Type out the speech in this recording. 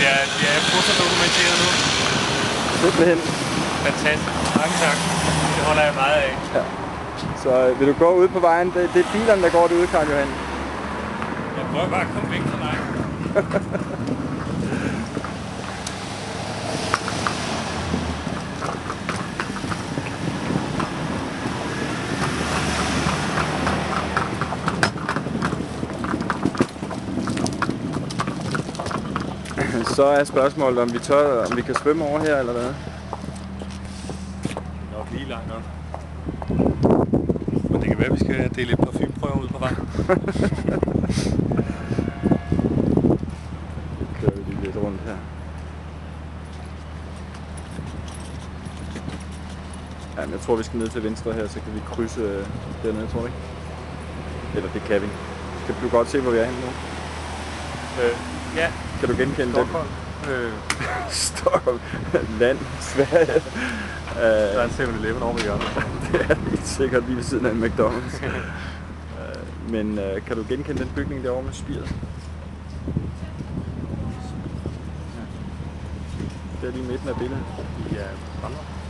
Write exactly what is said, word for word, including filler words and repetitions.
bliver, bliver fotodokumenteret nu. Simpelthen. Fantastisk. Mange tak. Det holder jeg meget af. Ja. Så øh, vil du gå ud på vejen? Det, det er bilerne, der går derude, Karl Johan. Jeg prøver bare at komme væk fra dig. Så er spørgsmålet, om vi tør, om vi kan svømme over her, eller hvad? Det er nok lige langt nok. Men det kan være, at vi skal dele et parfumeprøver ud på vej. Kører vi lige lidt rundt her. Ja, men jeg tror, vi skal ned til venstre her, så kan vi krydse øh, dernede, tror du ikke? Eller det kan vi. Kan du godt se, hvor vi er henne nu? Øh, ja. Kan du genkende Stockholm. det? Øh. Stockholm. Land. Sverige. Der er en seven eleven over ved hjørnet. Det er helt sikkert lige ved siden af en McDonald's. Men øh, kan du genkende den bygning derovre med spiret? Det er lige midten af billedet. Ja,